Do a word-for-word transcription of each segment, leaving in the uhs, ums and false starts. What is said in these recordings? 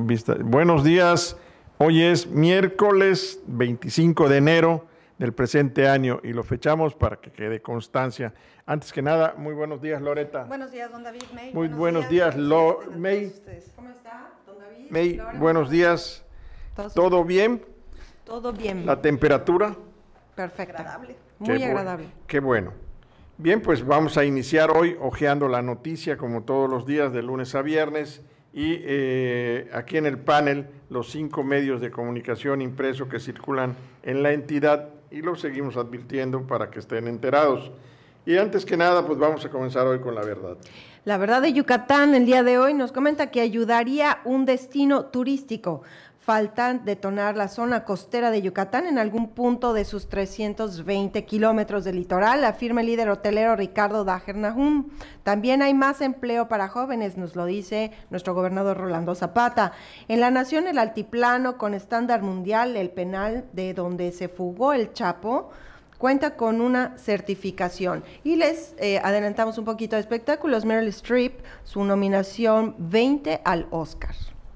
vista. Buenos días, hoy es miércoles veinticinco de enero del presente año y lo fechamos para que quede constancia. Antes que nada, muy buenos días, Loreta. Buenos días, don David. May. Muy buenos, buenos días, días Lo, May. ¿Cómo está, don David? May, Laura, buenos días. ¿Todo, ¿Todo bien? Todo bien. ¿La temperatura? Perfecta. Agradable. Muy Qué agradable. Bu qué bueno. Bien, pues vamos a iniciar hoy hojeando la noticia como todos los días de lunes a viernes y eh, aquí en el panel los cinco medios de comunicación impreso que circulan en la entidad y los seguimos advirtiendo para que estén enterados. Y antes que nada, pues vamos a comenzar hoy con la verdad. La verdad de Yucatán el día de hoy nos comenta que ayudaría un destino turístico. Falta detonar la zona costera de Yucatán en algún punto de sus trescientos veinte kilómetros de litoral, afirma el líder hotelero Ricardo Daher Nahum. También hay más empleo para jóvenes, nos lo dice nuestro gobernador Rolando Zapata. En la nación, el altiplano con estándar mundial, el penal de donde se fugó el Chapo, cuenta con una certificación. Y les eh, adelantamos un poquito de espectáculos. Meryl Streep, su nominación veinte al Oscar.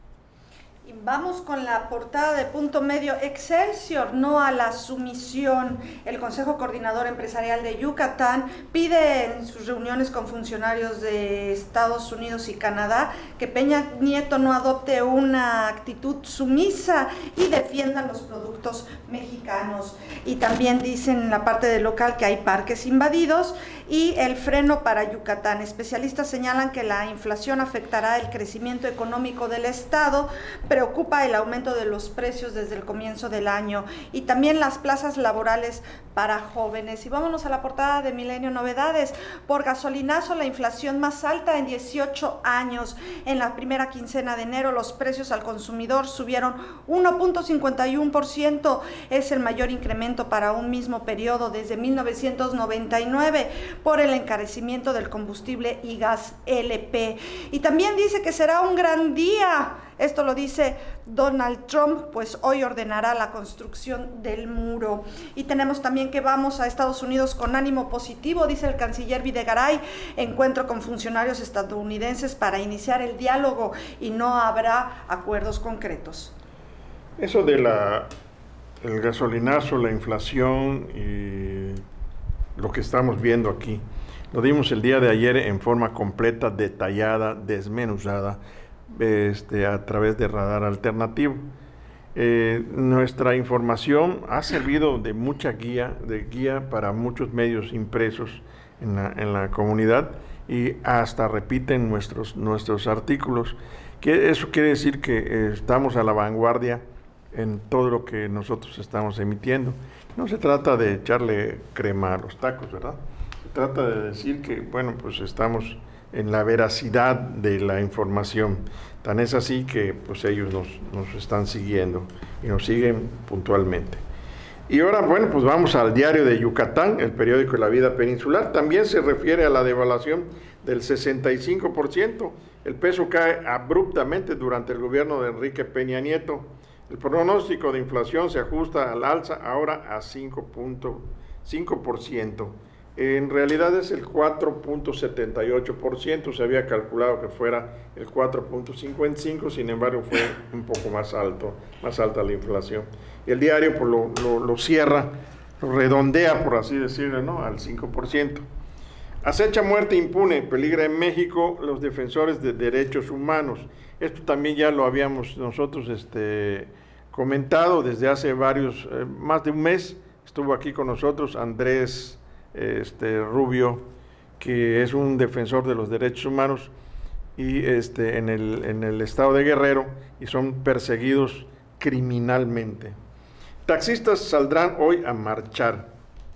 Vamos con la portada de Punto Medio. Excelsior, no a la sumisión. El Consejo Coordinador Empresarial de Yucatán pide en sus reuniones con funcionarios de Estados Unidos y Canadá que Peña Nieto no adopte una actitud sumisa y defienda los productos mexicanos. Y también dicen en la parte del local que hay parques invadidos y el freno para Yucatán. Especialistas señalan que la inflación afectará el crecimiento económico del Estado, pero Preocupa el aumento de los precios desde el comienzo del año y también las plazas laborales para jóvenes. Y vámonos a la portada de Milenio Novedades. Por gasolinazo, la inflación más alta en dieciocho años. En la primera quincena de enero, los precios al consumidor subieron uno punto cincuenta y uno por ciento. Es el mayor incremento para un mismo periodo desde mil novecientos noventa y nueve por el encarecimiento del combustible y gas L P. Y también dice que será un gran día. Esto lo dice Donald Trump, pues hoy ordenará la construcción del muro. Y tenemos también que vamos a Estados Unidos con ánimo positivo, dice el canciller Videgaray, encuentro con funcionarios estadounidenses para iniciar el diálogo y no habrá acuerdos concretos. Eso de la el gasolinazo, la inflación y lo que estamos viendo aquí, lo dimos el día de ayer en forma completa, detallada, desmenuzada, Este, a través de Radar Alternativo. Eh, nuestra información ha servido de mucha guía, de guía para muchos medios impresos en la, en la comunidad y hasta repiten nuestros, nuestros artículos. Que eso quiere decir que eh, estamos a la vanguardia en todo lo que nosotros estamos emitiendo. No se trata de echarle crema a los tacos, ¿verdad? Se trata de decir que, bueno, pues estamos en la veracidad de la información. Tan es así que pues ellos nos, nos están siguiendo y nos siguen puntualmente. Y ahora, bueno, pues vamos al Diario de Yucatán, el periódico de la vida peninsular. También se refiere a la devaluación del sesenta y cinco por ciento. El peso cae abruptamente durante el gobierno de Enrique Peña Nieto. El pronóstico de inflación se ajusta al alza ahora a cinco punto cinco por ciento. En realidad es el cuatro punto setenta y ocho por ciento, se había calculado que fuera el cuatro punto cincuenta y cinco por ciento, sin embargo fue un poco más alto, más alta la inflación. Y el diario pues, lo, lo, lo cierra, lo redondea, por así decirlo, ¿no? Al cinco por ciento. Acecha muerte impune, peligra en México los defensores de derechos humanos. Esto también ya lo habíamos nosotros este, comentado desde hace varios, eh, más de un mes, estuvo aquí con nosotros Andrés Este, Rubio, que es un defensor de los derechos humanos y este, en, el, en el estado de Guerrero y son perseguidos criminalmente. Taxistas saldrán hoy a marchar.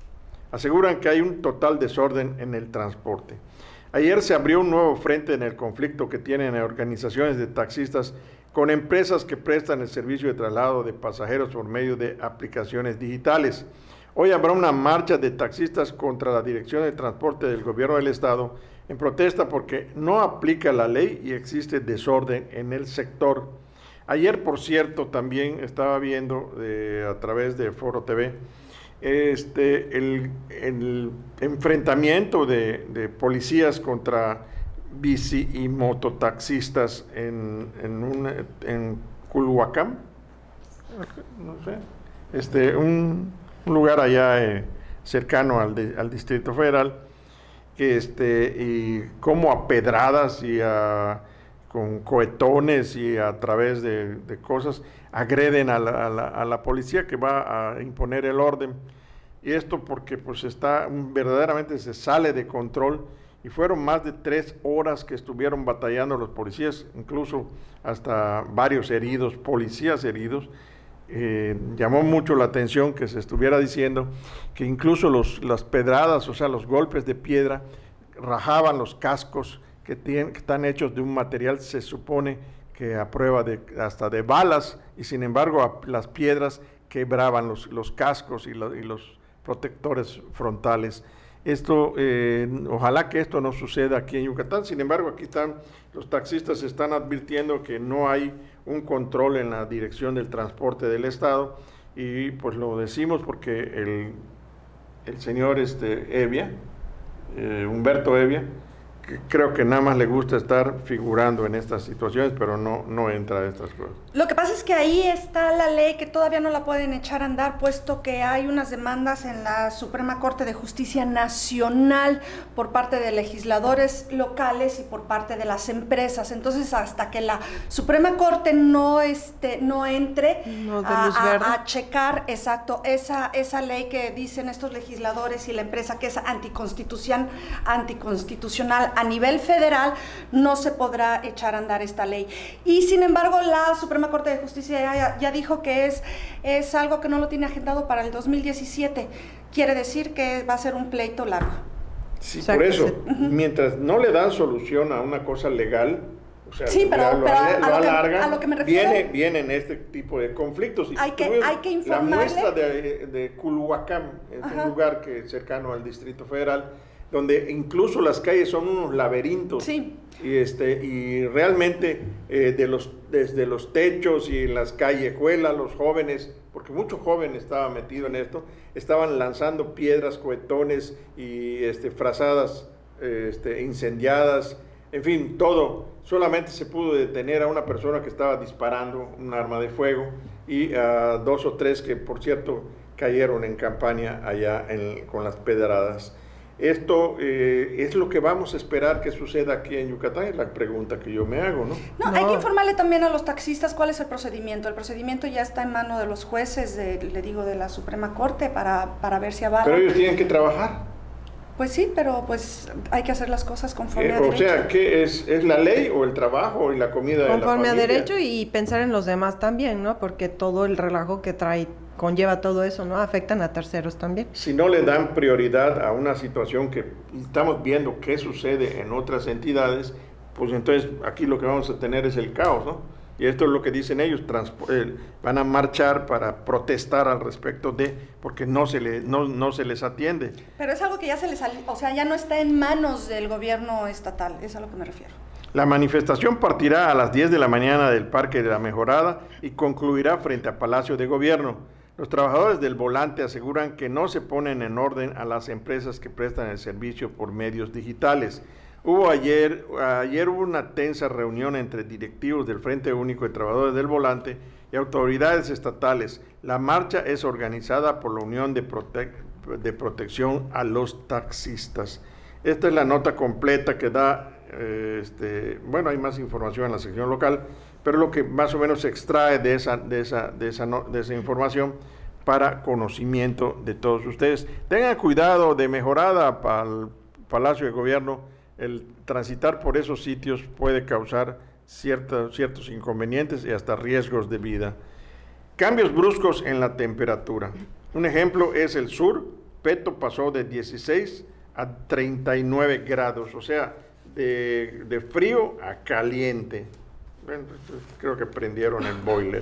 Aseguran que hay un total desorden en el transporte. Ayer se abrió un nuevo frente en el conflicto que tienen organizaciones de taxistas con empresas que prestan el servicio de traslado de pasajeros por medio de aplicaciones digitales. Hoy habrá una marcha de taxistas contra la Dirección de Transporte del Gobierno del Estado en protesta porque no aplica la ley y existe desorden en el sector. Ayer, por cierto, también estaba viendo eh, a través de Foro T V este, el, el enfrentamiento de, de policías contra bici y mototaxistas en, en, un, en Culhuacán, no sé, este, un, un lugar allá eh, cercano al, de, al Distrito Federal, que este, y como a pedradas y a, con cohetones y a través de, de cosas agreden a la, a, la, a la policía que va a imponer el orden. Y esto porque pues está, verdaderamente se sale de control, y fueron más de tres horas que estuvieron batallando los policías, incluso hasta varios heridos, policías heridos. Eh, llamó mucho la atención que se estuviera diciendo que incluso los, las pedradas, o sea, los golpes de piedra, rajaban los cascos que, tienen, que están hechos de un material, se supone que a prueba de hasta de balas, y sin embargo a, las piedras quebraban los, los cascos y, lo, y los protectores frontales. Esto, eh, ojalá que esto no suceda aquí en Yucatán. Sin embargo, aquí están, los taxistas están advirtiendo que no hay un control en la dirección del transporte del Estado, y pues lo decimos porque el, el señor este, Evia, eh, Humberto Evia, que creo que nada más le gusta estar figurando en estas situaciones, pero no, no entra a estas cosas. Lo que pasa es que ahí está la ley que todavía no la pueden echar a andar, puesto que hay unas demandas en la Suprema Corte de Justicia Nacional por parte de legisladores locales y por parte de las empresas. Entonces, hasta que la Suprema Corte no, este, no entre no de a, luz verde. a, a checar, exacto, esa, esa ley que dicen estos legisladores y la empresa que es anticonstitucional, anticonstitucional a nivel federal, no se podrá echar a andar esta ley. Y sin embargo, la Suprema Corte de Justicia ya, ya dijo que es, es algo que no lo tiene agendado para el dos mil diecisiete. Quiere decir que va a ser un pleito largo. Sí, por eso, uh-huh. mientras no le dan solución a una cosa legal, o sea, sí, pero, lo, pero lo, a, lo a, lo alargan, que, a lo que me refiero, viene, vienen este tipo de conflictos. Y hay que, hay que informarle. La muestra de, de Culhuacán, es Ajá. un lugar que es cercano al Distrito Federal, donde incluso las calles son unos laberintos. Sí. Y, este, y realmente eh, de los, desde los techos y en las callejuelas, los jóvenes, porque muchos jóvenes estaban metidos en esto, estaban lanzando piedras, cohetones y este, frazadas eh, este, incendiadas, en fin, todo. Solamente se pudo detener a una persona que estaba disparando un arma de fuego, y a dos o tres que, por cierto, cayeron en campaña allá en, con las pedradas. Esto eh, es lo que vamos a esperar que suceda aquí en Yucatán, es la pregunta que yo me hago, ¿no? No, no. hay que informarle también a los taxistas cuál es el procedimiento. El procedimiento ya está en manos de los jueces, de, le digo, de la Suprema Corte, para, para ver si avala. Pero ellos tienen que trabajar. Pues sí, pero pues hay que hacer las cosas conforme eh, a derecho. O sea, ¿qué es? ¿Es la ley o el trabajo y la comida de la familia? Conforme a derecho, y pensar en los demás también, ¿no? Porque todo el relajo que trae conlleva todo eso, ¿no? Afectan a terceros también. Si no le dan prioridad a una situación que estamos viendo que sucede en otras entidades, pues entonces aquí lo que vamos a tener es el caos, ¿no? Y esto es lo que dicen ellos, eh, van a marchar para protestar al respecto de, porque no se, le, no, no se les atiende. Pero es algo que ya se les, o sea, ya no está en manos del gobierno estatal, es a lo que me refiero. La manifestación partirá a las diez de la mañana del Parque de la Mejorada y concluirá frente al Palacio de Gobierno. Los trabajadores del Volante aseguran que no se ponen en orden a las empresas que prestan el servicio por medios digitales. Hubo ayer, ayer hubo una tensa reunión entre directivos del Frente Único de Trabajadores del Volante y autoridades estatales. La marcha es organizada por la Unión de, Prote- de Protección a los Taxistas. Esta es la nota completa que da, eh, este, bueno, hay más información en la sección local, pero lo que más o menos se extrae de esa, de esa, de esa, no, de esa información para conocimiento de todos ustedes. Tengan cuidado, de Mejorada para el Palacio de Gobierno, el transitar por esos sitios puede causar cierta, ciertos inconvenientes y hasta riesgos de vida. Cambios bruscos en la temperatura. Un ejemplo es el sur. Peto pasó de dieciséis a treinta y nueve grados, o sea, de, de frío a caliente. Bueno, creo que prendieron el boiler.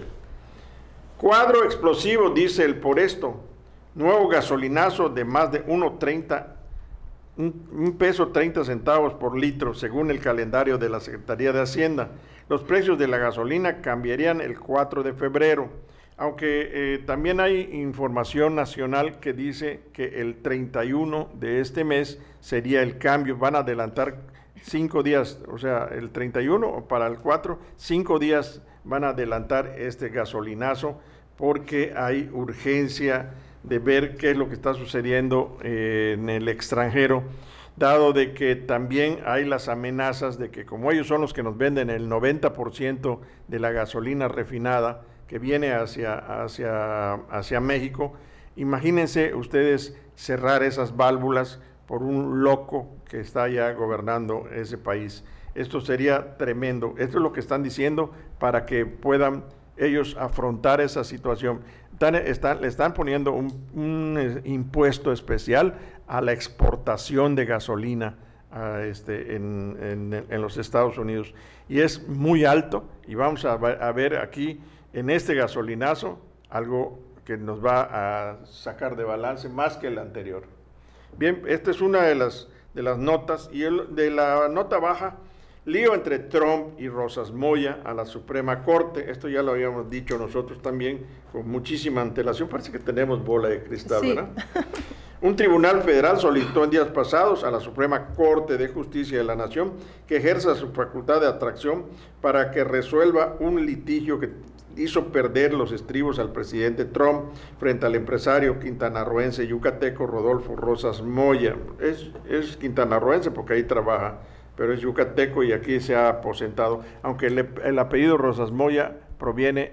Cuadro explosivo, dice el Por Esto. Nuevo gasolinazo de más de uno treinta, un, un peso treinta centavos por litro, según el calendario de la Secretaría de Hacienda. Los precios de la gasolina cambiarían el cuatro de febrero, aunque eh, también hay información nacional que dice que el treinta y uno de este mes sería el cambio. Van a adelantar cinco días, o sea, el treinta y uno o para el cuatro, cinco días van a adelantar este gasolinazo porque hay urgencia de ver qué es lo que está sucediendo eh, en el extranjero, dado de que también hay las amenazas de que como ellos son los que nos venden el noventa por ciento de la gasolina refinada que viene hacia, hacia, hacia México, imagínense ustedes cerrar esas válvulas por un loco que está ya gobernando ese país. Esto sería tremendo. Esto es lo que están diciendo para que puedan ellos afrontar esa situación. Están, están, le están poniendo un, un impuesto especial a la exportación de gasolina a este, en, en, en los Estados Unidos. Y es muy alto y vamos a, a ver aquí en este gasolinazo algo que nos va a sacar de balance más que el anterior. Bien, esta es una de las, de las notas, y el, de la nota baja, lío entre Trump y Rosas Moya a la Suprema Corte. Esto ya lo habíamos dicho nosotros también con muchísima antelación, parece que tenemos bola de cristal, sí. ¿Verdad? Un tribunal federal solicitó en días pasados a la Suprema Corte de Justicia de la Nación que ejerza su facultad de atracción para que resuelva un litigio que hizo perder los estribos al presidente Trump frente al empresario quintanarroense yucateco Rodolfo Rosas Moya. Es, es quintanarroense porque ahí trabaja, pero es yucateco y aquí se ha aposentado, aunque el, el apellido Rosas Moya proviene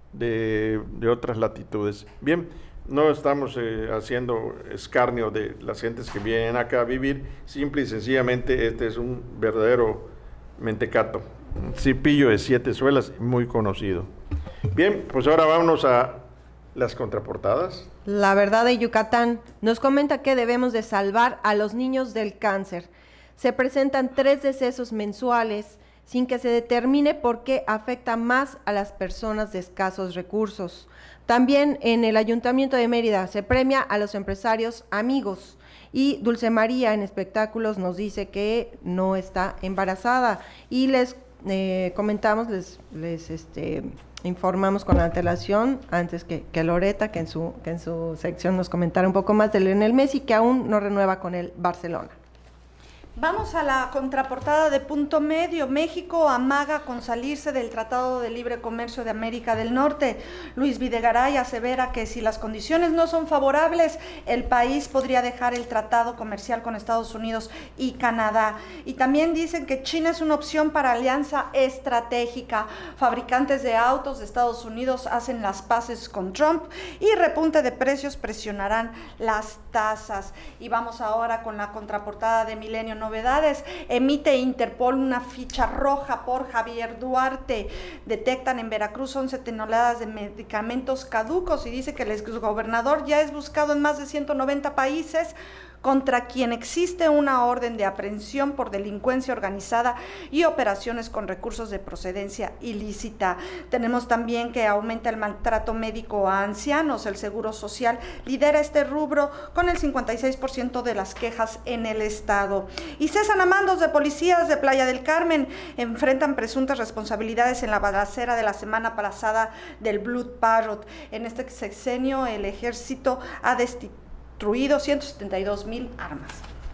de, de otras latitudes. Bien, no estamos eh, haciendo escarnio de las gentes que vienen acá a vivir, simple y sencillamente este es un verdadero mentecato, un cipillo de siete suelas muy conocido. Bien, pues ahora vámonos a las contraportadas. La Verdad de Yucatán nos comenta que debemos de salvar a los niños del cáncer. Se presentan tres decesos mensuales sin que se determine por qué afecta más a las personas de escasos recursos. También en el Ayuntamiento de Mérida se premia a los empresarios amigos. Y Dulce María en espectáculos nos dice que no está embarazada. Y les eh, comentamos, les, les este, informamos con antelación, antes que, que Loreta, que en, su, que en su sección nos comentara un poco más de Lionel Messi, que aún no renueva con el Barcelona. Vamos a la contraportada de Punto Medio. México amaga con salirse del Tratado de Libre Comercio de América del Norte. Luis Videgaray asevera que si las condiciones no son favorables, el país podría dejar el tratado comercial con Estados Unidos y Canadá. Y también dicen que China es una opción para alianza estratégica. Fabricantes de autos de Estados Unidos hacen las paces con Trump y repunte de precios presionarán las tasas. Y vamos ahora con la contraportada de Milenio Novedades. Emite Interpol una ficha roja por Javier Duarte. Detectan en Veracruz once toneladas de medicamentos caducos y dice que el exgobernador ya es buscado en más de ciento noventa países, contra quien existe una orden de aprehensión por delincuencia organizada y operaciones con recursos de procedencia ilícita. Tenemos también que aumenta el maltrato médico a ancianos. El Seguro Social lidera este rubro con el cincuenta y seis por ciento de las quejas en el estado. Y cesan a mandos de policías de Playa del Carmen. Enfrentan presuntas responsabilidades en la balacera de la semana pasada del Blood Parrot. En este sexenio el ejército ha destituido destruido ciento setenta y dos mil armas.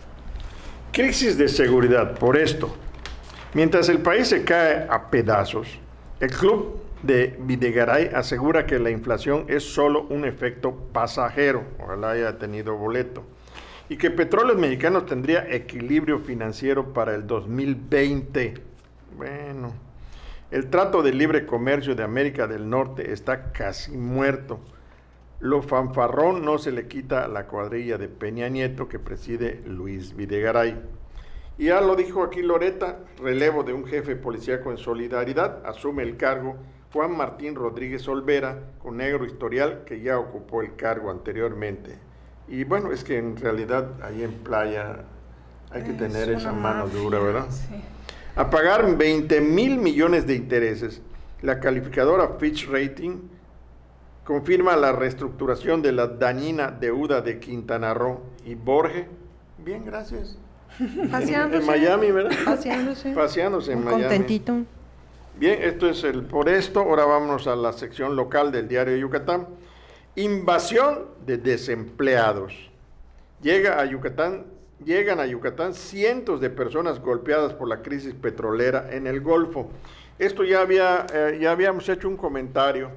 Crisis de seguridad por esto. Mientras el país se cae a pedazos, el club de Videgaray asegura que la inflación es solo un efecto pasajero, ojalá haya tenido boleto, y que Petróleos Mexicanos tendría equilibrio financiero para el dos mil veinte. Bueno, el Trato de Libre Comercio de América del Norte está casi muerto. Lo fanfarrón no se le quita a la cuadrilla de Peña Nieto que preside Luis Videgaray. Y ya lo dijo aquí Loreta, relevo de un jefe policíaco en solidaridad, asume el cargo Juan Martín Rodríguez Olvera, con negro historial, que ya ocupó el cargo anteriormente. Y bueno, es que en realidad ahí en Playa hay que es tener esa mano mafia, dura, ¿verdad? Sí. A pagar veinte mil millones de intereses, la calificadora Fitch Rating confirma la reestructuración de la dañina deuda de Quintana Roo y Borge. Bien, gracias. Paseándose. En, en Miami, ¿verdad? Paseándose. Paseándose en Miami. Contentito. Bien, esto es el por esto. Ahora vámonos a la sección local del Diario de Yucatán. Invasión de desempleados. Llega a Yucatán llegan a Yucatán cientos de personas golpeadas por la crisis petrolera en el Golfo. Esto ya, había, eh, ya habíamos hecho un comentario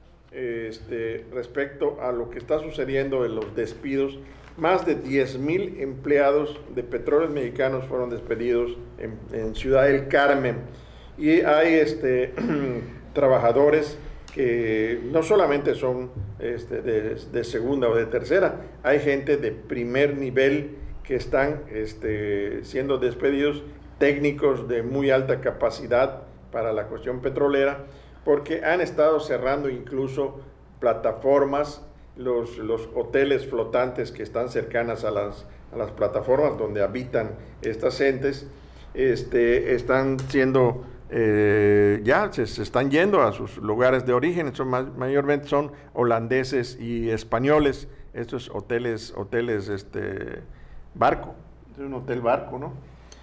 este, respecto a lo que está sucediendo en los despidos. Más de diez mil empleados de Petróleos Mexicanos fueron despedidos en, en Ciudad del Carmen. Y hay este, trabajadores que no solamente son este, de, de segunda o de tercera, hay gente de primer nivel que están este, siendo despedidos, técnicos de muy alta capacidad para la cuestión petrolera, porque han estado cerrando incluso plataformas, los, los hoteles flotantes que están cercanas a las, a las plataformas donde habitan estas gentes, este, están siendo... Eh, ya se, se están yendo a sus lugares de origen, son más, mayormente son holandeses y españoles, estos hoteles, hoteles este, barco, es un hotel barco, ¿no?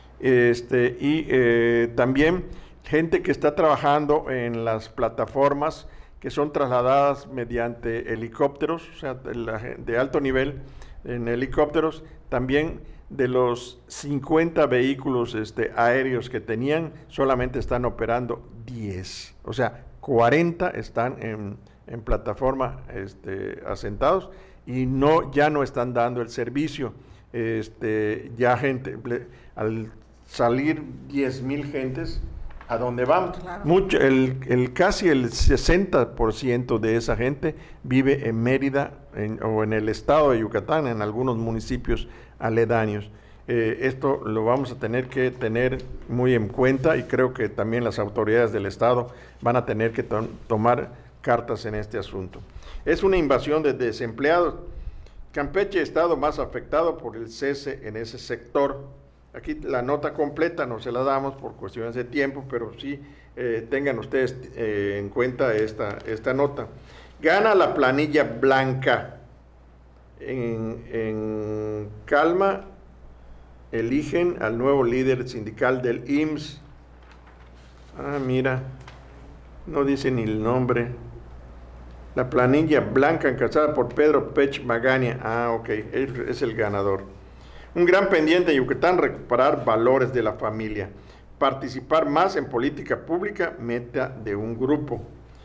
Este, y eh, también gente que está trabajando en las plataformas que son trasladadas mediante helicópteros, o sea, de, de alto nivel en helicópteros, también. De los cincuenta vehículos este, aéreos que tenían, solamente están operando diez. O sea, cuarenta están en, en plataforma este, asentados y no, ya no están dando el servicio. Este, ya gente, al salir diez mil gentes, ¿a dónde van? Claro. Mucho, el, el, casi el sesenta por ciento de esa gente vive en Mérida en, o en el estado de Yucatán, en algunos municipios aledaños. Eh, esto lo vamos a tener que tener muy en cuenta y creo que también las autoridades del estado van a tener que to tomar cartas en este asunto. Es una invasión de desempleados. Campeche, estado más afectado por el cese en ese sector. Aquí la nota completa no se la damos por cuestiones de tiempo, pero sí eh, tengan ustedes eh, en cuenta esta, esta nota. Gana la planilla blanca. En, en Calma eligen al nuevo líder sindical del I M S S. Ah, mira, no dice ni el nombre. La planilla blanca encabezada por Pedro Pech Magaña. Ah, ok, es, es el ganador. Un gran pendiente de Yucatán, recuperar valores de la familia. Participar más en política pública, meta de un grupo.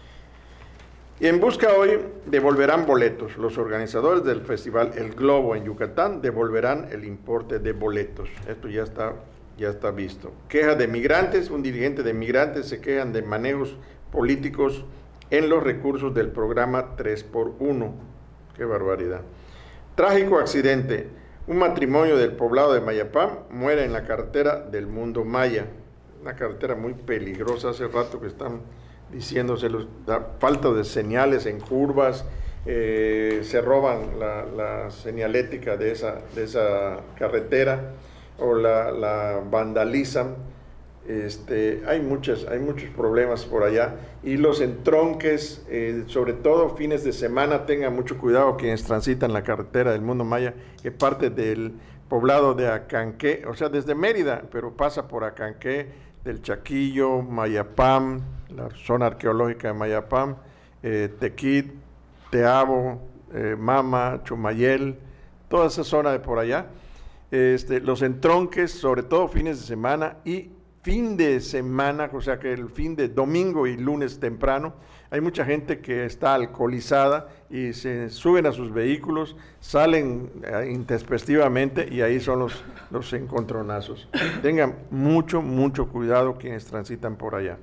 Y en busca hoy devolverán boletos. Los organizadores del festival El Globo en Yucatán devolverán el importe de boletos. Esto ya está, ya está visto. Queja de migrantes. Un dirigente de migrantes se quejan de manejos políticos en los recursos del programa tres por uno. Qué barbaridad. Trágico accidente. Un matrimonio del poblado de Mayapam muere en la carretera del Mundo Maya. Una carretera muy peligrosa. Hace rato que están diciéndose la falta de señales en curvas, eh, se roban la, la señalética de esa, de esa carretera o la, la vandalizan. Este, hay, muchas, hay muchos problemas por allá y los entronques, eh, sobre todo fines de semana, tengan mucho cuidado quienes transitan la carretera del Mundo Maya, que parte del poblado de Acanqué, o sea, desde Mérida, pero pasa por Acanqué, del Chaquillo, Mayapam, la zona arqueológica de Mayapam, eh, Tequit, Teabo, eh, Mama, Chumayel, toda esa zona de por allá. Este, los entronques, sobre todo fines de semana y fin de semana, o sea que el fin de domingo y lunes temprano, hay mucha gente que está alcoholizada y se suben a sus vehículos, salen eh, intempestivamente y ahí son los, los encontronazos. Tengan mucho, mucho cuidado quienes transitan por allá.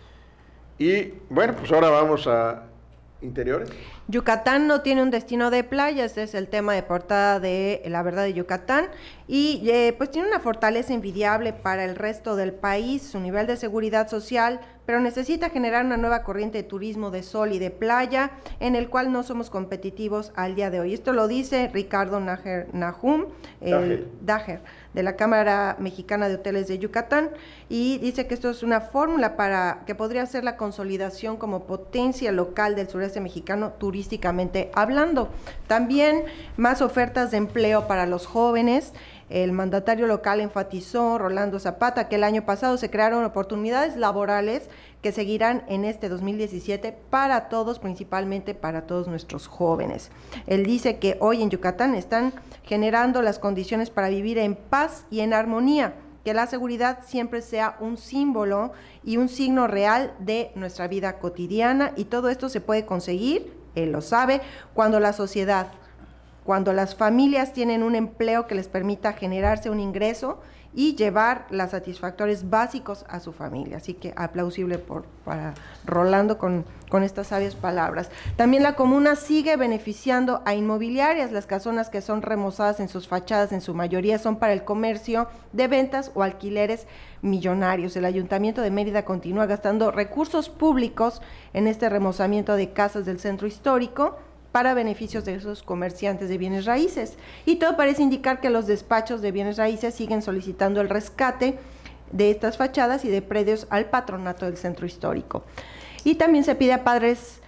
Y bueno, pues ahora vamos a interiores. Yucatán no tiene un destino de playa, este es el tema de portada de La Verdad de Yucatán, y eh, pues tiene una fortaleza envidiable para el resto del país, su nivel de seguridad social, pero necesita generar una nueva corriente de turismo de sol y de playa, en el cual no somos competitivos al día de hoy. Esto lo dice Ricardo Nájer Nahum, el Dajer, de la Cámara Mexicana de Hoteles de Yucatán, y dice que esto es una fórmula para que podría ser la consolidación como potencia local del sureste mexicano turístico turísticamente hablando. También más ofertas de empleo para los jóvenes. El mandatario local enfatizó, Rolando Zapata, que el año pasado se crearon oportunidades laborales que seguirán en este dos mil diecisiete para todos, principalmente para todos nuestros jóvenes. Él dice que hoy en Yucatán están generando las condiciones para vivir en paz y en armonía, que la seguridad siempre sea un símbolo y un signo real de nuestra vida cotidiana, y todo esto se puede conseguir, él lo sabe, cuando la sociedad, cuando las familias tienen un empleo que les permita generarse un ingreso y llevar los satisfactores básicos a su familia. Así que aplausible por, para Rolando con, con estas sabias palabras. También la comuna sigue beneficiando a inmobiliarias. Las casonas que son remozadas en sus fachadas, en su mayoría son para el comercio de ventas o alquileres millonarios. El Ayuntamiento de Mérida continúa gastando recursos públicos en este remozamiento de casas del centro histórico para beneficios de esos comerciantes de bienes raíces. Y todo parece indicar que los despachos de bienes raíces siguen solicitando el rescate de estas fachadas y de predios al patronato del centro histórico. Y también se pide a padres,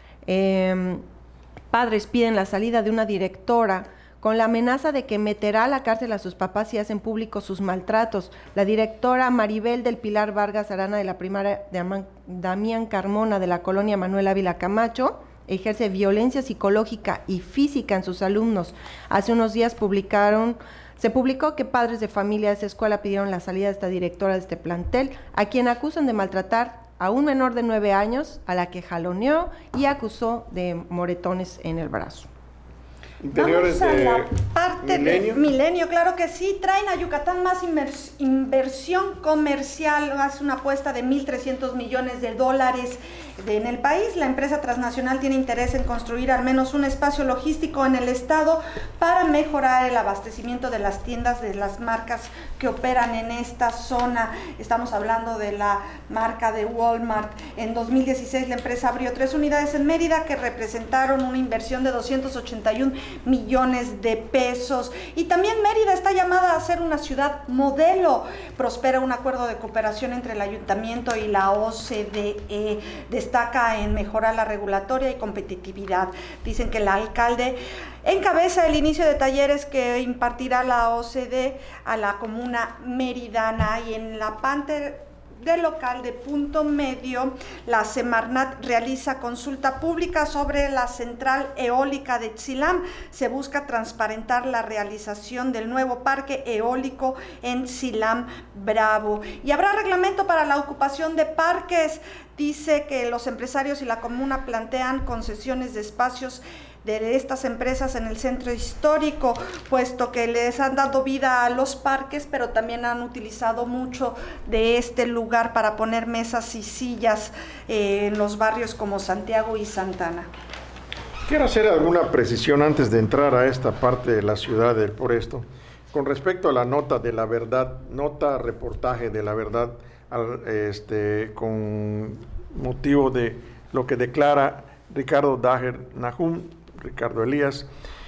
eh, padres piden la salida de una directora con la amenaza de que meterá a la cárcel a sus papás si hacen públicos sus maltratos. La directora Maribel del Pilar Vargas Arana de la primaria de Damián Carmona de la colonia Manuel Ávila Camacho ejerce violencia psicológica y física en sus alumnos. Hace unos días publicaron, se publicó que padres de familia de esa escuela pidieron la salida de esta directora de este plantel, a quien acusan de maltratar a un menor de nueve años, a la que jaloneó y acusó de moretones en el brazo. Interiores Vamos a de la parte Milenio. de Milenio, claro que sí, traen a Yucatán más inversión comercial, hace una apuesta de mil trescientos millones de dólares de, en el país. La empresa transnacional tiene interés en construir al menos un espacio logístico en el estado para mejorar el abastecimiento de las tiendas de las marcas que operan en esta zona. Estamos hablando de la marca de Walmart. En dos mil dieciséis la empresa abrió tres unidades en Mérida que representaron una inversión de doscientos ochenta y un millones de pesos. Y también Mérida está llamada a ser una ciudad modelo. Prospera un acuerdo de cooperación entre el ayuntamiento y la O C D E. Destaca en mejorar la regulatoria y competitividad. Dicen que el alcalde encabeza el inicio de talleres que impartirá la O C D E a la comuna meridana. Y en la Panther del local de Punto Medio, la Semarnat realiza consulta pública sobre la central eólica de Xilam. Se busca transparentar la realización del nuevo parque eólico en Xilam Bravo. Y habrá reglamento para la ocupación de parques. Dice que los empresarios y la comuna plantean concesiones de espacios de estas empresas en el centro histórico, puesto que les han dado vida a los parques, pero también han utilizado mucho de este lugar para poner mesas y sillas eh, en los barrios como Santiago y Santana. Quiero hacer alguna precisión antes de entrar a esta parte de la ciudad del por esto, con respecto a la nota de La Verdad, nota reportaje de La Verdad, al, este, con motivo de lo que declara Ricardo Daher Nahum, Ricardo Elías,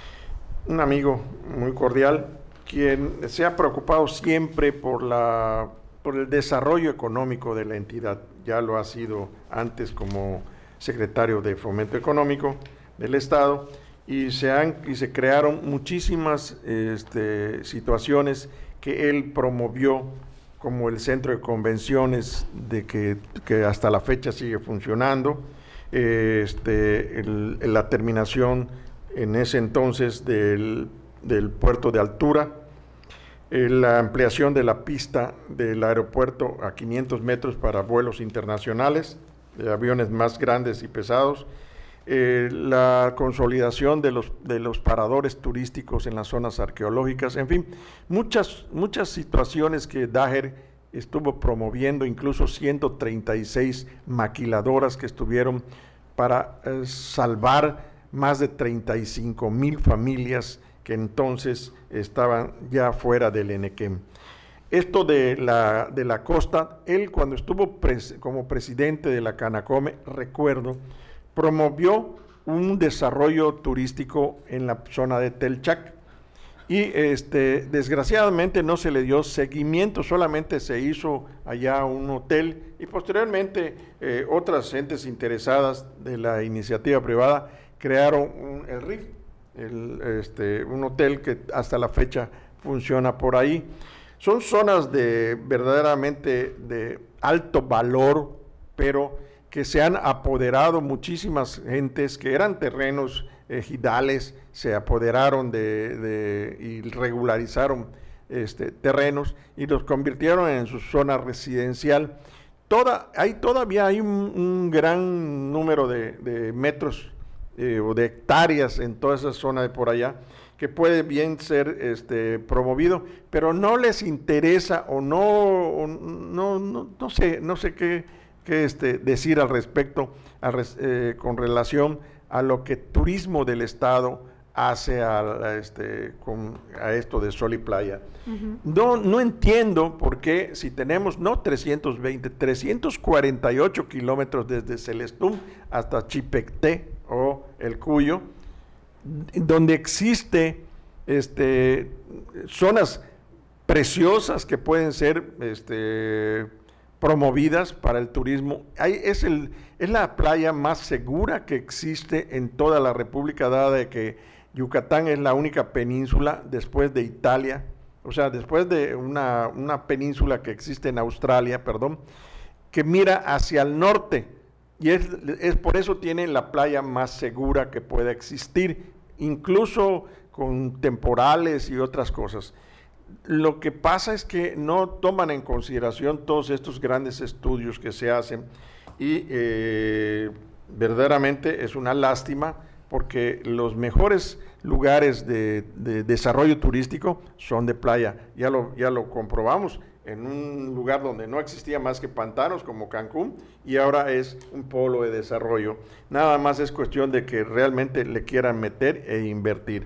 un amigo muy cordial, quien se ha preocupado siempre por, la, por el desarrollo económico de la entidad. Ya lo ha sido antes como secretario de Fomento Económico del Estado, y se, han, y se crearon muchísimas este, situaciones que él promovió, como el centro de convenciones de que, que hasta la fecha sigue funcionando, Este, el, la terminación en ese entonces del, del puerto de altura, eh, la ampliación de la pista del aeropuerto a quinientos metros para vuelos internacionales, de aviones más grandes y pesados, eh, la consolidación de los, de los paradores turísticos en las zonas arqueológicas, en fin, muchas, muchas situaciones que Daher estuvo promoviendo, incluso ciento treinta y seis maquiladoras que estuvieron para eh, salvar más de treinta y cinco mil familias que entonces estaban ya fuera del Enequem. Esto de la, de la costa, él cuando estuvo pres, como presidente de la Canacome, recuerdo, promovió un desarrollo turístico en la zona de Telchac, y este, desgraciadamente no se le dio seguimiento, solamente se hizo allá un hotel, y posteriormente eh, otras entes interesadas de la iniciativa privada crearon un, el R I F, el, este, un hotel que hasta la fecha funciona por ahí. Son zonas de verdaderamente de alto valor, pero que se han apoderado muchísimas gentes que eran terrenos ejidales, se apoderaron de, de y regularizaron este, terrenos y los convirtieron en su zona residencial. Toda, hay, todavía hay un, un gran número de, de metros eh, o de hectáreas en toda esa zona de por allá que puede bien ser este, promovido, pero no les interesa o no, o no, no, no sé, no sé qué, qué este, decir al respecto a, eh, con relación a lo que Turismo del Estado hace a, a, este, con, a esto de Sol y Playa. Uh-huh. No, no entiendo por qué si tenemos no trescientos veinte, trescientos cuarenta y ocho kilómetros desde Celestún hasta Chipecté o El Cuyo, donde existe este, zonas preciosas que pueden ser este, promovidas para el turismo. Hay, es, el, es la playa más segura que existe en toda la República, dada de que Yucatán es la única península después de Italia, o sea, después de una, una península que existe en Australia, perdón, que mira hacia el norte, y es, es por eso tiene la playa más segura que pueda existir, incluso con temporales y otras cosas. Lo que pasa es que no toman en consideración todos estos grandes estudios que se hacen y eh, verdaderamente es una lástima porque los mejores lugares de, de desarrollo turístico son de playa, ya lo, ya lo comprobamos en un lugar donde no existía más que pantanos como Cancún y ahora es un polo de desarrollo. Nada más es cuestión de que realmente le quieran meter e invertir.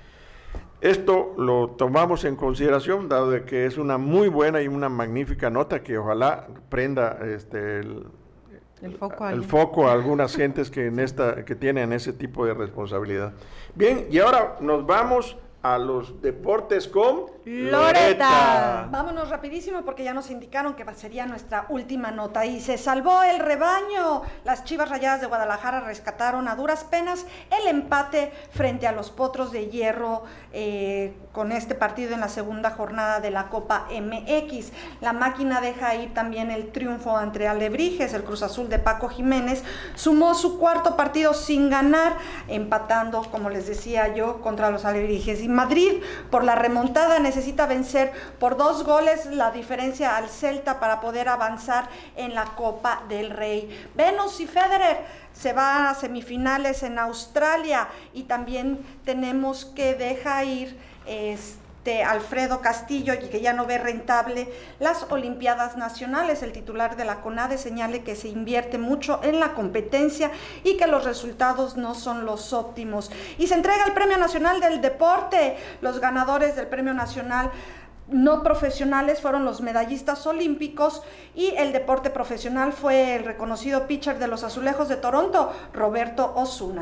Esto lo tomamos en consideración, dado de que es una muy buena y una magnífica nota que ojalá prenda este, el, el, foco, el foco a algunas gentes que, en esta, que tienen ese tipo de responsabilidad. Bien, y ahora nos vamos a los deportes con Loreta. Loreta. Vámonos rapidísimo porque ya nos indicaron que sería nuestra última nota. Y se salvó el rebaño. Las Chivas Rayadas de Guadalajara rescataron a duras penas el empate frente a los Potros de Hierro eh, con este partido en la segunda jornada de la Copa M X. La máquina deja ir también el triunfo ante Alebrijes. El Cruz Azul de Paco Jiménez sumó su cuarto partido sin ganar, empatando, como les decía yo, contra los Alebrijes. Y Madrid, por la remontada, necesita vencer por dos goles la diferencia al Celta para poder avanzar en la Copa del Rey. Venus y Federer se van a semifinales en Australia y también tenemos que dejar ir este Alfredo Castillo, y que ya no ve rentable las Olimpiadas Nacionales. El titular de la CONADE señala que se invierte mucho en la competencia y que los resultados no son los óptimos. Y se entrega el Premio Nacional del Deporte. Los ganadores del Premio Nacional no profesionales fueron los medallistas olímpicos y el deporte profesional fue el reconocido pitcher de los Azulejos de Toronto, Roberto Osuna.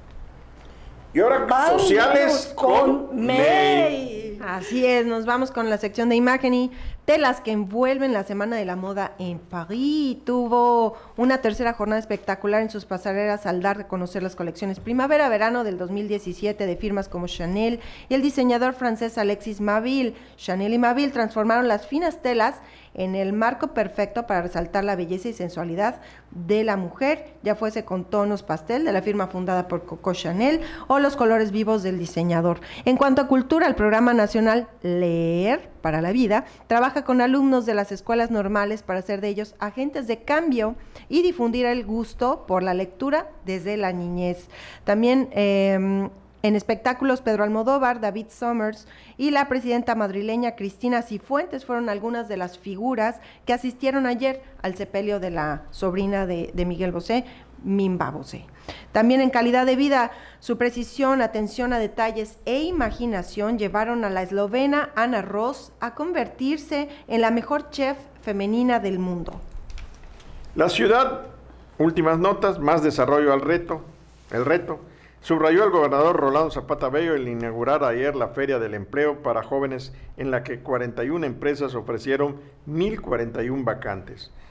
Y ahora Vamos sociales con, con May. May. Así es, nos vamos con la sección de imagen y telas que envuelven la Semana de la Moda en París. Tuvo una tercera jornada espectacular en sus pasarelas al dar a conocer las colecciones primavera-verano del dos mil diecisiete de firmas como Chanel y el diseñador francés Alexis Mabille. Chanel y Mabille transformaron las finas telas en el marco perfecto para resaltar la belleza y sensualidad de la mujer, ya fuese con tonos pastel de la firma fundada por Coco Chanel o los colores vivos del diseñador. En cuanto a cultura, el programa nacional Leer para la Vida trabaja con alumnos de las escuelas normales para hacer de ellos agentes de cambio y difundir el gusto por la lectura desde la niñez. También eh, en espectáculos, Pedro Almodóvar, David Summers y la presidenta madrileña Cristina Cifuentes fueron algunas de las figuras que asistieron ayer al sepelio de la sobrina de, de Miguel Bosé, Mimba Bosé. También en calidad de vida, su precisión, atención a detalles e imaginación llevaron a la eslovena Ana Ross a convertirse en la mejor chef femenina del mundo. La ciudad, últimas notas, más desarrollo al reto, el reto. Subrayó el gobernador Rolando Zapata Bello el inaugurar ayer la Feria del Empleo para jóvenes en la que cuarenta y una empresas ofrecieron mil cuarenta y una vacantes.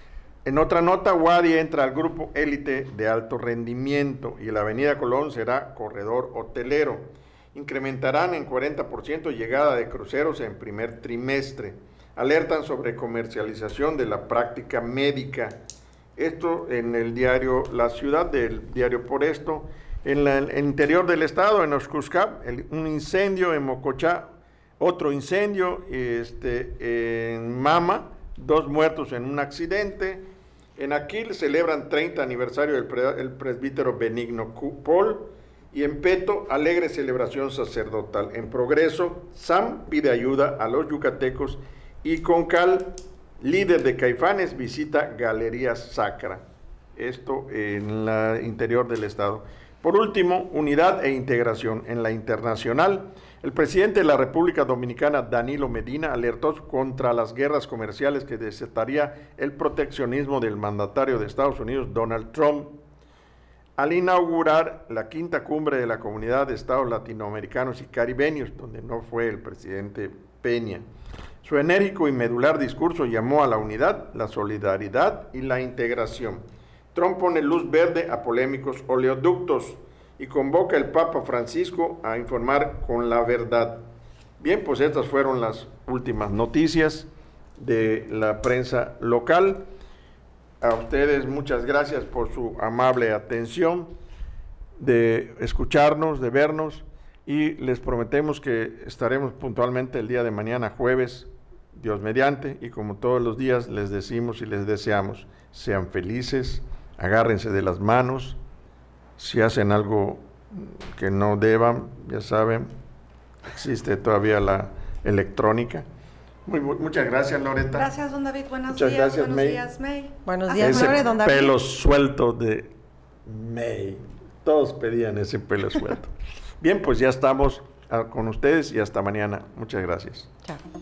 En otra nota, Wadi entra al grupo élite de alto rendimiento y la Avenida Colón será corredor hotelero. Incrementarán en cuarenta por ciento llegada de cruceros en primer trimestre. Alertan sobre comercialización de la práctica médica. Esto en el diario La Ciudad, del diario Por Esto. En la, el interior del estado, en Oxcuscap, el, un incendio en Mocochá, otro incendio este, en Mama, dos muertos en un accidente. En Aquil celebran treinta aniversario del pre, el presbítero Benigno Paul. Y en Peto, alegre celebración sacerdotal. En Progreso, Sam pide ayuda a los yucatecos y Concal, líder de Caifanes, visita Galería Sacra. Esto en el interior del estado. Por último, unidad e integración. En la internacional, el presidente de la República Dominicana, Danilo Medina, alertó contra las guerras comerciales que desataría el proteccionismo del mandatario de Estados Unidos, Donald Trump, al inaugurar la quinta cumbre de la Comunidad de Estados Latinoamericanos y Caribeños, donde no fue el presidente Peña. Su enérgico y medular discurso llamó a la unidad, la solidaridad y la integración. Trump pone luz verde a polémicos oleoductos y convoca al Papa Francisco a informar con la verdad. Bien, pues estas fueron las últimas noticias de la prensa local. A ustedes muchas gracias por su amable atención, de escucharnos, de vernos, y les prometemos que estaremos puntualmente el día de mañana, jueves, Dios mediante, y como todos los días les decimos y les deseamos, sean felices, agárrense de las manos, si hacen algo que no deban, ya saben, existe todavía la electrónica. Muy, muy, muchas gracias, Loreta. Gracias, don David. Buenos muchas días. Gracias, Buenos May. días, May. Buenos días, ese Lore, don David. pelo suelto de May. Todos pedían ese pelo suelto. Bien, pues ya estamos uh, con ustedes y hasta mañana. Muchas gracias. Chao.